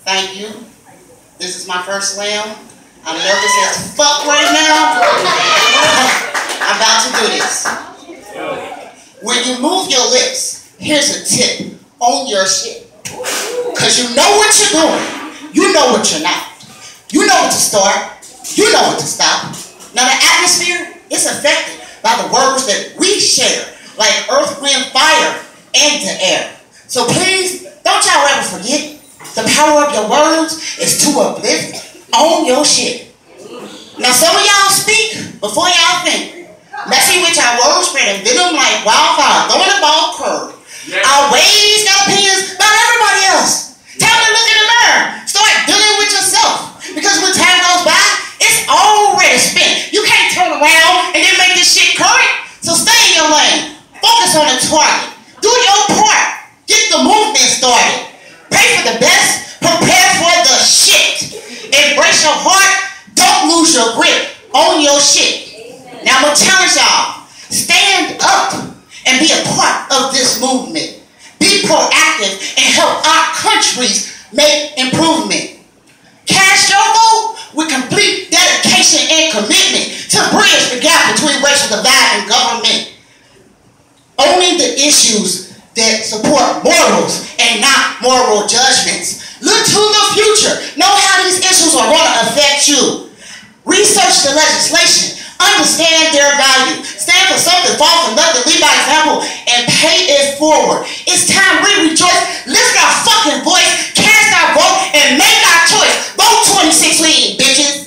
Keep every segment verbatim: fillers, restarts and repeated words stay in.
Thank you. This is my first slam. I'm nervous as fuck right now. I'm about to do this. When you move your lips, here's a tip. Own your shit. Because you know what you're doing. You know what you're not. You know what to start. You know what to stop. Now the atmosphere is affected by the words that we share, like earth, wind, fire, and the air. So please, don't y'all ever forget, the power of your words is to uplift. Own your shit. Now some of y'all speak before y'all think. Messing with y'all words, spreading venom like wildfire, throwing the ball curve. Yeah. Our ways got opinions about everybody else. Time to look in the mirror. Start dealing with yourself. Because when time goes by, it's already spent. You can't turn around and then make this shit current. So stay in your lane. Focus on the target. Do your part. Get the movement started. Pray for the best. Prepare for the shit. Embrace your heart. Don't lose your grip. Own your shit. Now I'm going to challenge y'all. Stand up and be a part of this movement. Be proactive and help our countries make improvement. Cast your vote with complete dedication and commitment to bridge the gap between racial divide and government. Owning the issues that support morals and not moral judgments. Look to the future. Know how these issues are going to affect you. Research the legislation. Understand their value. Stand for something, fall for nothing, lead by example, and pay it forward. It's time we rejoice, lift our fucking voice, cast our vote, and make our choice. Vote twenty-six lead, bitches.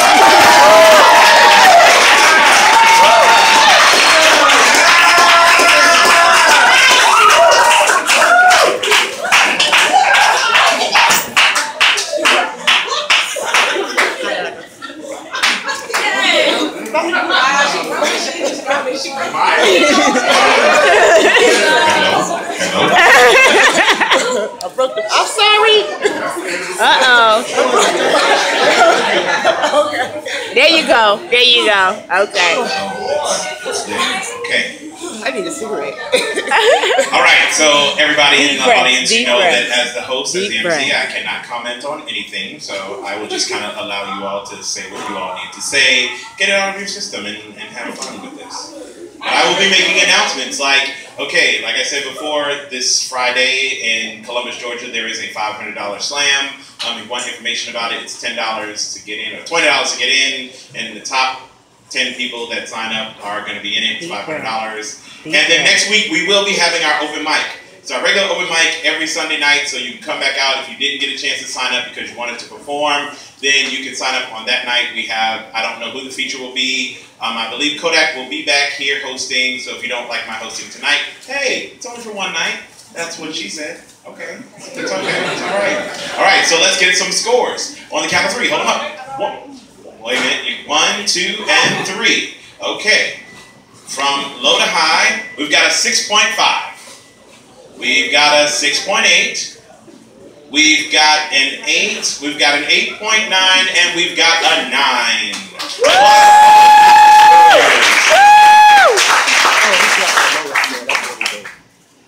I'm sorry. Uh-oh. There you go. There you go. Okay. Okay. I need a cigarette. All right. So everybody Deep in the breath, audience, you know breath. that as the host, as Deep the M C, breath. I cannot comment on anything. So I will just kind of allow you all to say what you all need to say, get it out of your system, and, and have fun with this. But I will be making announcements like, okay, like I said before, this Friday in Columbus, Georgia, there is a five hundred dollar slam. Um, if you want information about it, it's ten dollars to get in, or twenty dollars to get in, and the top ten people that sign up are going to be in it. It's five hundred dollars. And then next week, we will be having our open mic. It's our regular open mic every Sunday night, so you can come back out. If you didn't get a chance to sign up because you wanted to perform, then you can sign up on that night. We have, I don't know who the feature will be. Um, I believe Kodak will be back here hosting, so if you don't like my hosting tonight, hey, it's only for one night. That's what she said. Okay, it's okay, it's all right. All right, so let's get some scores. On the count of three, hold them up. One, wait a minute, one, two, and three. Okay, from low to high, we've got a six point five. We've got a six point eight. We've got an eight. We've got an eight point nine, and we've got a nine. Woo! Woo!